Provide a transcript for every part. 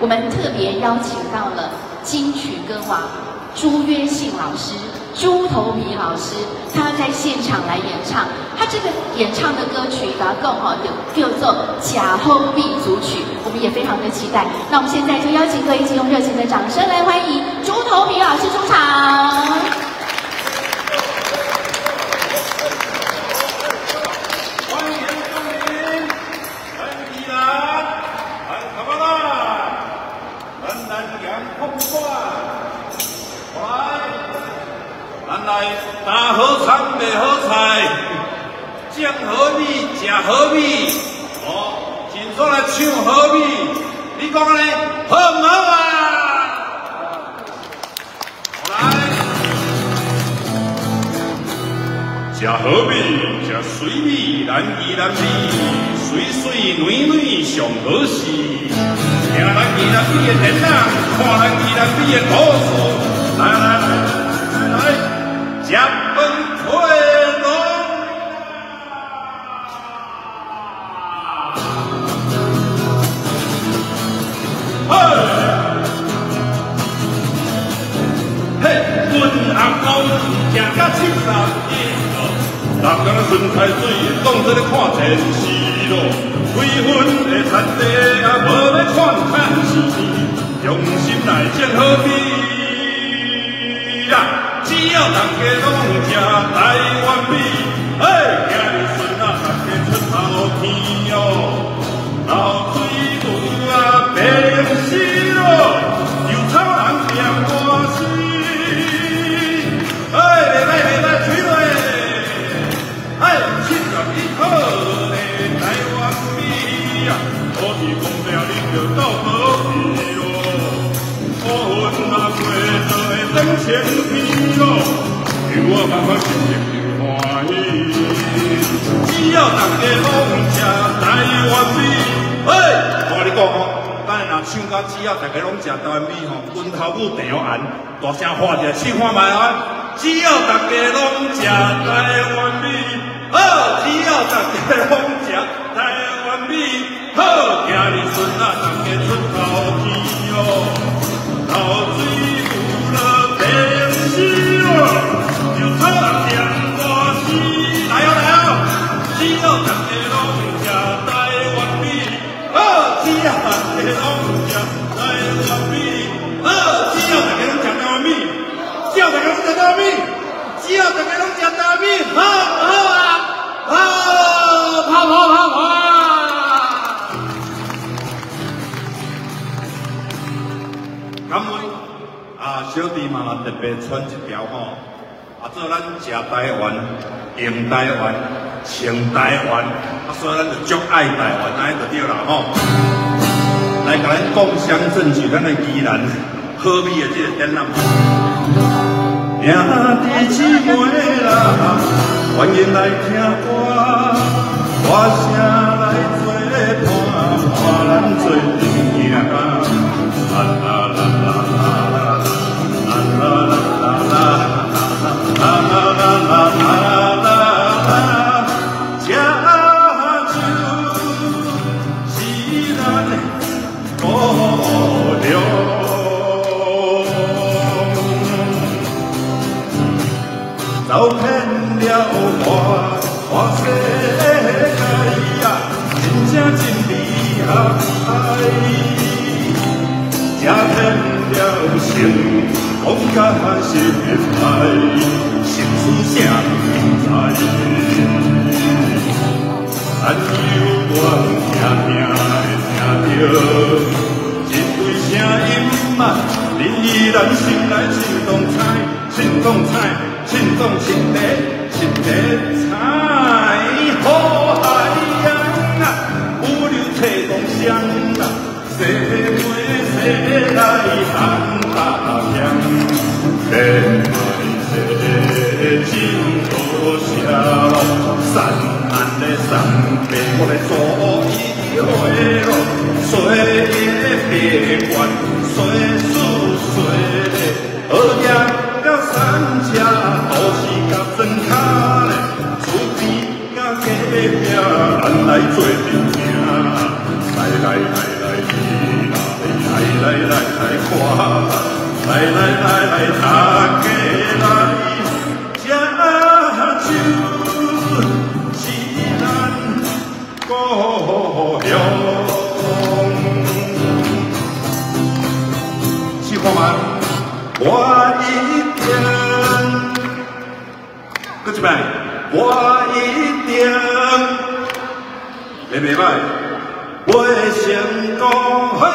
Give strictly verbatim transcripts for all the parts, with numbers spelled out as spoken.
我们特别邀请到了金曲歌王朱约信老师、猪头皮老师，他在现场来演唱。他这个演唱的歌曲，然后更好的叫做《假后壁组曲》，我们也非常的期待。那我们现在就邀请各位一起用热情的掌声来欢迎猪头皮老师出场。 打好菜卖好菜，种好米食好米，哦，真煞来唱好米，你讲咧好唔好啊？来，食好米，食水米，难易难米，水水软软上好食。听咱易难米的电影，看咱易难米的故事，来来来来来。 食饭退路嘿，嘿，阮阿公食甲七十一咯，逐工顺开水，当作咧看电视咯。几分的产地也无要看看钱，用心来种好米啦。 只要大家拢食台湾米，哎，今日孙仔大家出头天哦，流水牛啊白死咯，油炒人嫌我死，哎，袂歹袂歹，吹落，哎，七十一号的台湾米啊，好是公平你着到好去咯，五分若过就会等千天。 有我慢慢心情就欢喜，只要大家拢食台湾米，哎，我跟你讲哦，咱若唱到只要大家拢食台湾米吼，阮头母地暗，大声喊一下，试看卖啊！只要大家拢食台湾米，好，只要大家拢食台湾米，好，今日孙仔大家出头天哦，流水牛了白死哦。 就操人嫌我死，来哦来哦！只要大家拢食台湾米，好！只要大家拢食台湾米，好！只要大家拢食台湾米，只要大家拢食台湾米，只要大家拢食台湾米，好好啊！好，跑跑跑跑！感恩啊，小弟嘛特别传一条吼。 啊，做咱食台湾、用台湾、穿台湾，啊，所以咱就足爱台湾，安尼就对啦吼。来，甲咱共襄盛举，咱的宜兰好米的这个展览。兄弟姊妹啦，欢迎来听我，大声来作伴，伴咱做阵行。啦啦啦啦啦啦啦啦啦啦。 啦啦啦啦啦啦，吃就是咱的故乡。走遍了花花世界呀，真正真厉害。吃遍了心，讲甲实在。 心思啥不知，咱犹原听听会听着，一堆声音啊，你咱心内心动彩，心动彩，心动心地，心地彩，好海洋啊，有流彩动声啊，西梅西来喊大声，真多谢咯，山岸的山边，我来做一回咯，水的别关，水树水的，好野到山车，都是甲真卡嘞，厝边甲隔壁，咱来做阵行，来来来来，来来。 来来来看，来来来来大家来吃酒，是咱故乡。试看嘛，我一定，搁一摆，我一定，袂袂歹，会成功。嘿，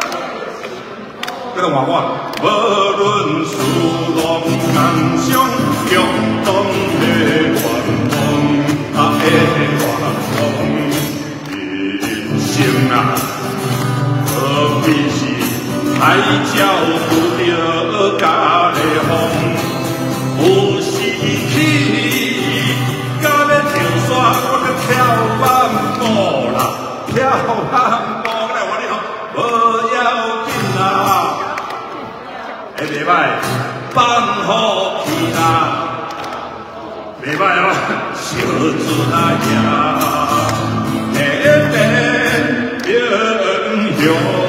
搁个换我，无论事浪硬伤，共同的愿望，啊的愿望，人生啊，何必是？海鸟拄着家的风，有时起，到要跳伞，我着跳慢步啦，跳慢步来我你讲，无要紧啦，会袂歹，放好去啦，袂歹哦，小船啊也，那边英雄。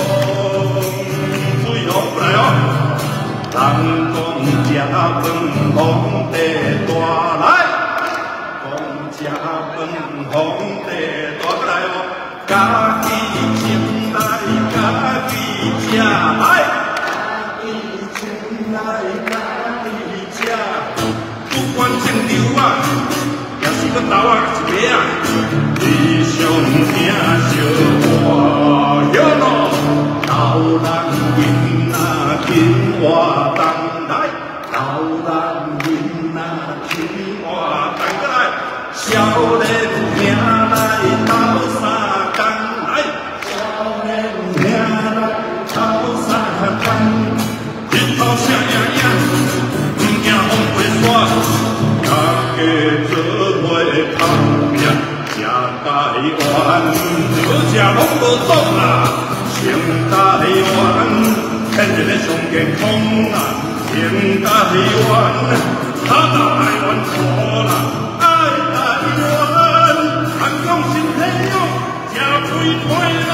人讲食饭皇帝大来，讲食饭皇帝大来哦，家己请来，家己食来，家己请来，家己食。不管种豆啊，也是个豆啊，一个啊，你上听小话哟咯，老人囡仔紧活动来，老人囡仔紧活动过来，少年兄来斗相共来，少年兄来斗相共，日头晒呀呀，不惊风飞沙，大家做伙打拼，吃台湾，好食拢无爽啦，成台湾。天然的上健康啊，赢台湾，打到台湾好啦，爱台湾，韩国新天佑，吃肥肥。